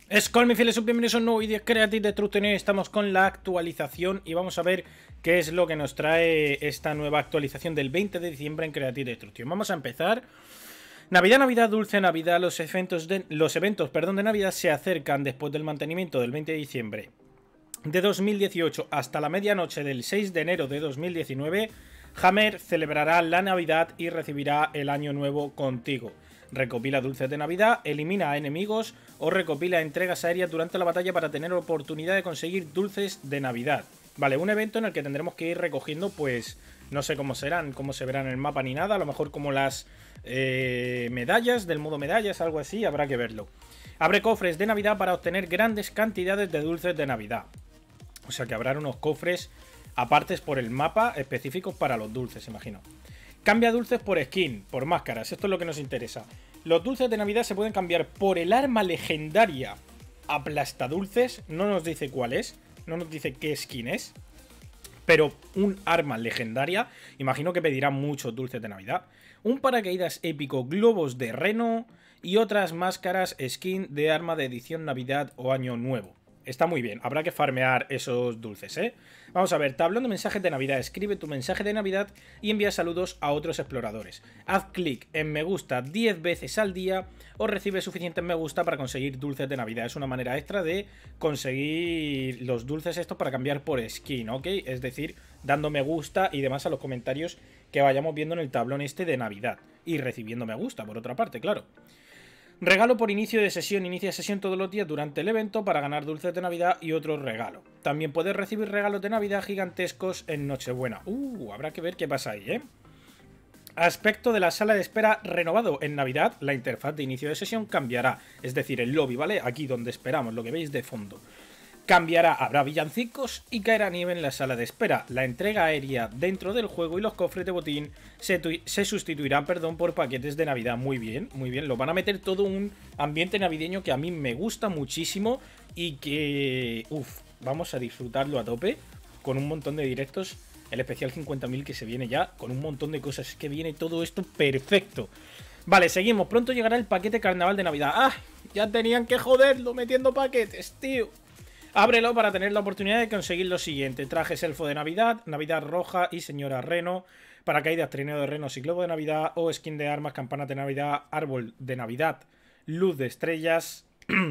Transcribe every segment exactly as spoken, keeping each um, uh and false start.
Es con mi fieles, bienvenidos a un nuevo vídeo de Creative Destruction. Estamos con la actualización y vamos a ver qué es lo que nos trae esta nueva actualización del veinte de diciembre en Creative Destruction. Vamos a empezar. Navidad, Navidad, Dulce Navidad. Los eventos, de, los eventos perdón, de Navidad se acercan después del mantenimiento del veinte de diciembre de dos mil dieciocho hasta la medianoche del seis de enero de dos mil diecinueve. Hammer celebrará la Navidad y recibirá el Año Nuevo contigo. Recopila dulces de Navidad, elimina a enemigos o recopila entregas aéreas durante la batalla para tener oportunidad de conseguir dulces de Navidad. Vale, un evento en el que tendremos que ir recogiendo, pues, no sé cómo serán, cómo se verán en el mapa ni nada, a lo mejor como las eh, medallas, del modo medallas, algo así, habrá que verlo. Abre cofres de Navidad para obtener grandes cantidades de dulces de Navidad. O sea que habrá unos cofres apartes por el mapa específicos para los dulces, imagino. Cambia dulces por skin, por máscaras, esto es lo que nos interesa. Los dulces de Navidad se pueden cambiar por el arma legendaria aplastadulces, no nos dice cuál es, no nos dice qué skin es, pero un arma legendaria, imagino que pedirá muchos dulces de Navidad. Un paracaídas épico, globos de reno y otras máscaras skin de arma de edición Navidad o Año Nuevo. Está muy bien, habrá que farmear esos dulces, ¿eh? Vamos a ver, tablón de mensajes de Navidad. Escribe tu mensaje de Navidad y envía saludos a otros exploradores. Haz clic en me gusta diez veces al día o recibe suficientes me gusta para conseguir dulces de Navidad. Es una manera extra de conseguir los dulces estos para cambiar por skin, ¿ok? Es decir, dando me gusta y demás a los comentarios que vayamos viendo en el tablón este de Navidad. Y recibiendo me gusta, por otra parte, claro. Regalo por inicio de sesión. Inicia sesión todos los días durante el evento para ganar dulces de Navidad y otro regalo. También puedes recibir regalos de Navidad gigantescos en Nochebuena. Uh, habrá que ver qué pasa ahí, ¿eh? Aspecto de la sala de espera renovado. En Navidad, la interfaz de inicio de sesión cambiará. Es decir, el lobby, ¿vale? Aquí donde esperamos, lo que veis de fondo. Cambiará, habrá villancicos y caerá nieve en la sala de espera. La entrega aérea dentro del juego y los cofres de botín se, se sustituirán perdón, por paquetes de Navidad. Muy bien, muy bien. Lo van a meter todo un ambiente navideño que a mí me gusta muchísimo y que, uff, vamos a disfrutarlo a tope con un montón de directos. El especial cincuenta mil que se viene ya con un montón de cosas. Es que viene todo esto perfecto. Vale, seguimos. Pronto llegará el paquete carnaval de Navidad. ¡Ah! Ya tenían que joderlo metiendo paquetes, tío. Ábrelo para tener la oportunidad de conseguir lo siguiente. Trajes elfo de Navidad, Navidad roja y señora reno, paracaídas, trineo de renos y globo de Navidad, o skin de armas, campanas de Navidad, árbol de Navidad, luz de estrellas,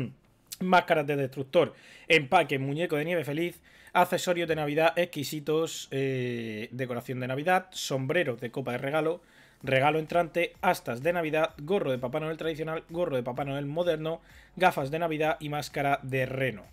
máscaras de destructor, empaque, muñeco de nieve feliz, accesorios de Navidad exquisitos, eh, decoración de Navidad, sombrero de copa de regalo, regalo entrante, astas de Navidad, gorro de Papá Noel tradicional, gorro de Papá Noel moderno, gafas de Navidad y máscara de reno.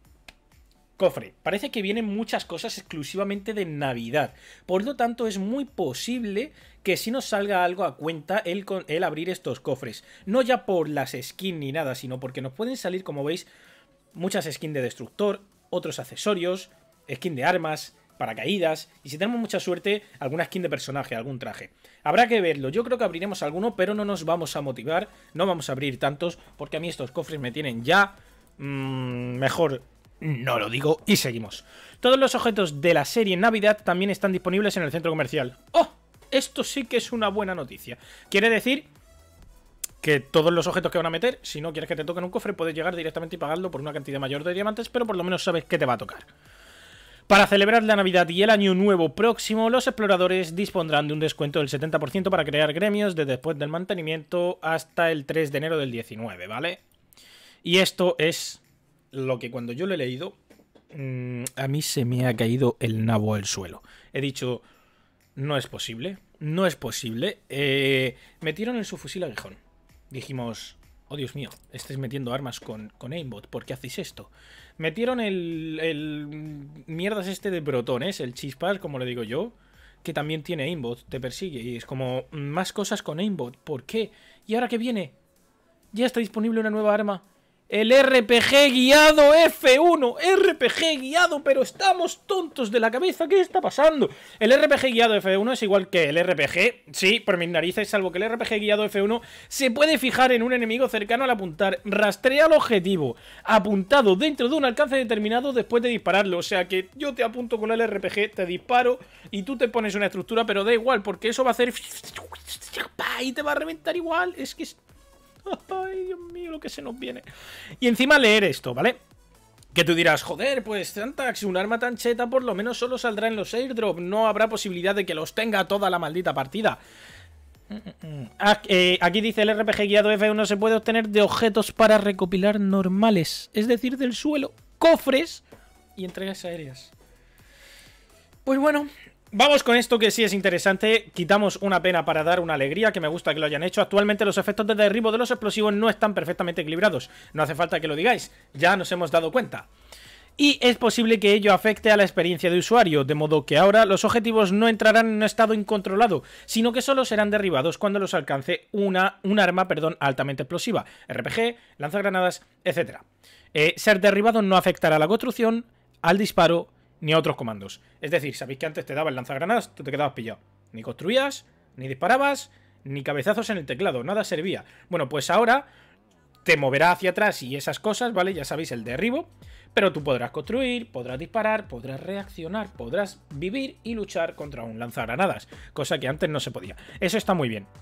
Cofre. Parece que vienen muchas cosas exclusivamente de Navidad. Por lo tanto, es muy posible que si nos salga algo a cuenta el, el abrir estos cofres. No ya por las skins ni nada, sino porque nos pueden salir, como veis, muchas skins de destructor, otros accesorios, skin de armas, paracaídas, y si tenemos mucha suerte, alguna skin de personaje, algún traje. Habrá que verlo. Yo creo que abriremos alguno, pero no nos vamos a motivar. No vamos a abrir tantos, porque a mí estos cofres me tienen ya mmm, mejor... No lo digo y seguimos. Todos los objetos de la serie Navidad también están disponibles en el centro comercial. ¡Oh! Esto sí que es una buena noticia. Quiere decir que todos los objetos que van a meter, si no quieres que te toquen un cofre, puedes llegar directamente y pagarlo por una cantidad mayor de diamantes, pero por lo menos sabes que te va a tocar. Para celebrar la Navidad y el Año Nuevo próximo, los exploradores dispondrán de un descuento del setenta por ciento para crear gremios de después del mantenimiento hasta el tres de enero del diecinueve, ¿vale? Y esto es... lo que cuando yo lo he leído, mmm, a mí se me ha caído el nabo al suelo. He dicho, no es posible, no es posible. Eh, metieron en su fusil aguijón. Dijimos, oh Dios mío, estáis metiendo armas con, con aimbot, ¿por qué hacéis esto? Metieron el, el mierdas este de brotones, el chispas, como le digo yo, que también tiene aimbot, te persigue. Y es como, más cosas con aimbot, ¿por qué? ¿Y ahora qué viene? Ya está disponible una nueva arma. El R P G guiado F uno. R P G guiado, pero estamos tontos de la cabeza. ¿Qué está pasando? El R P G guiado F uno es igual que el R P G. Sí, por mis narices, salvo que el R P G guiado F uno se puede fijar en un enemigo cercano al apuntar. Rastrea el objetivo apuntado dentro de un alcance determinado después de dispararlo. O sea que yo te apunto con el R P G, te disparo y tú te pones una estructura, pero da igual, porque eso va a hacer... y te va a reventar igual. Es que... Ay, Dios mío, lo que se nos viene. Y encima leer esto, ¿vale? Que tú dirás, joder, pues Trantax, un arma tan cheta por lo menos solo saldrá en los airdrop. No habrá posibilidad de que los tenga toda la maldita partida. Aquí dice el R P G guiado F uno se puede obtener de objetos para recopilar normales, es decir, del suelo, cofres y entregas aéreas. Pues bueno, vamos con esto que sí es interesante. Quitamos una pena para dar una alegría, que me gusta que lo hayan hecho. Actualmente los efectos de derribo de los explosivos no están perfectamente equilibrados. No hace falta que lo digáis, ya nos hemos dado cuenta. Y es posible que ello afecte a la experiencia de usuario, de modo que ahora los objetivos no entrarán en un estado incontrolado, sino que solo serán derribados cuando los alcance una, un arma perdón, altamente explosiva, R P G, lanzagranadas, etcétera. Eh, ser derribado no afectará a la construcción, al disparo, ni a otros comandos. Es decir, sabéis que antes te daba el lanzagranadas, tú te quedabas pillado. Ni construías, ni disparabas, ni cabezazos en el teclado, nada servía. Bueno, pues ahora te moverá hacia atrás y esas cosas, ¿vale? Ya sabéis, el derribo. Pero tú podrás construir, podrás disparar, podrás reaccionar, podrás vivir y luchar contra un lanzagranadas, cosa que antes no se podía. Eso está muy bien.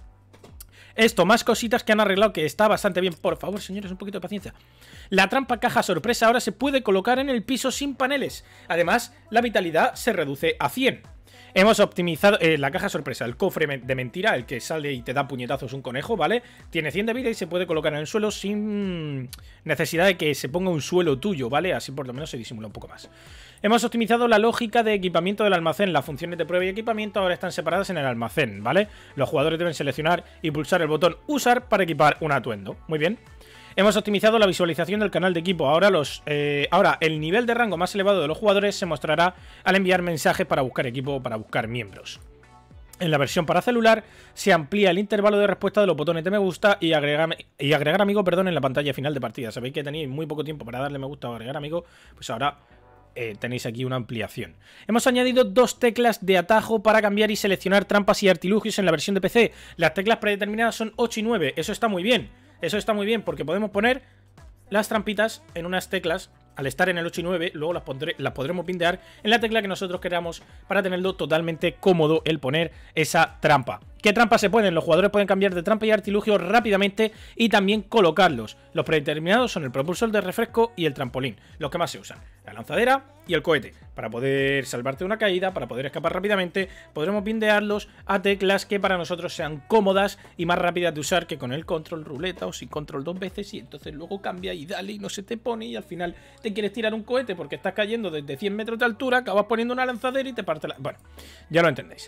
Esto, más cositas que han arreglado que está bastante bien. Por favor, señores, un poquito de paciencia. La trampa caja sorpresa ahora se puede colocar en el piso sin paneles. Además, la vitalidad se reduce a cien. Hemos optimizado eh, la caja sorpresa, el cofre de mentira, el que sale y te da puñetazos un conejo, ¿vale? Tiene cien de vida y se puede colocar en el suelo sin necesidad de que se ponga un suelo tuyo, ¿vale? Así por lo menos se disimula un poco más. Hemos optimizado la lógica de equipamiento del almacén. Las funciones de prueba y equipamiento ahora están separadas en el almacén, ¿vale? Los jugadores deben seleccionar y pulsar el botón usar para equipar un atuendo. Muy bien. Hemos optimizado la visualización del canal de equipo. Ahora, los, eh, ahora el nivel de rango más elevado de los jugadores se mostrará al enviar mensajes para buscar equipo o para buscar miembros. En la versión para celular se amplía el intervalo de respuesta de los botones de me gusta y agregar, y agregar amigo perdón, en la pantalla final de partida. Sabéis que tenéis muy poco tiempo para darle me gusta o agregar amigo, pues ahora eh, tenéis aquí una ampliación. Hemos añadido dos teclas de atajo para cambiar y seleccionar trampas y artilugios en la versión de P C. Las teclas predeterminadas son ocho y nueve, eso está muy bien. Eso está muy bien porque podemos poner las trampitas en unas teclas. Al estar en el ocho y nueve, luego las, pondré, las podremos bindear en la tecla que nosotros queramos para tenerlo totalmente cómodo el poner esa trampa. ¿Qué trampas se pueden? Los jugadores pueden cambiar de trampa y artilugio rápidamente y también colocarlos. Los predeterminados son el propulsor de refresco y el trampolín, los que más se usan. La lanzadera y el cohete. Para poder salvarte de una caída, para poder escapar rápidamente, podremos bindearlos a teclas que para nosotros sean cómodas y más rápidas de usar que con el control ruleta o sin control dos veces y entonces luego cambia y dale y no se te pone y al final te quieres tirar un cohete porque estás cayendo desde cien metros de altura, acabas poniendo una lanzadera y te parte la... Bueno, ya lo entendéis.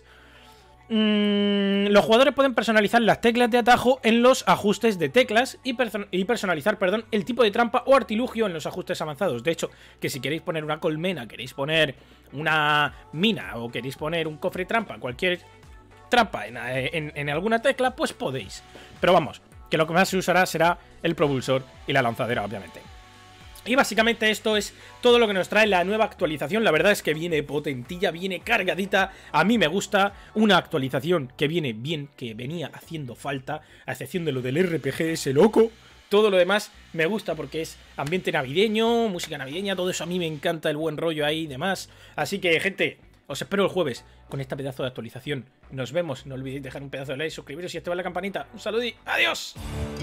Mm, los jugadores pueden personalizar las teclas de atajo en los ajustes de teclas y, y personalizar, perdón, el tipo de trampa o artilugio en los ajustes avanzados. De hecho, que si queréis poner una colmena, queréis poner una mina o queréis poner un cofre trampa, cualquier trampa en, en, en alguna tecla, pues podéis. Pero vamos, que lo que más se usará será el propulsor y la lanzadera, obviamente. Y básicamente esto es todo lo que nos trae la nueva actualización. La verdad es que viene potentilla, viene cargadita. A mí me gusta una actualización que viene bien, que venía haciendo falta, a excepción de lo del R P G ese loco. Todo lo demás me gusta porque es ambiente navideño, música navideña, todo eso a mí me encanta, el buen rollo ahí y demás. Así que, gente, os espero el jueves con esta pedazo de actualización. Nos vemos, no olvidéis dejar un pedazo de like, suscribiros y activar la campanita. Un saludo y ¡adiós!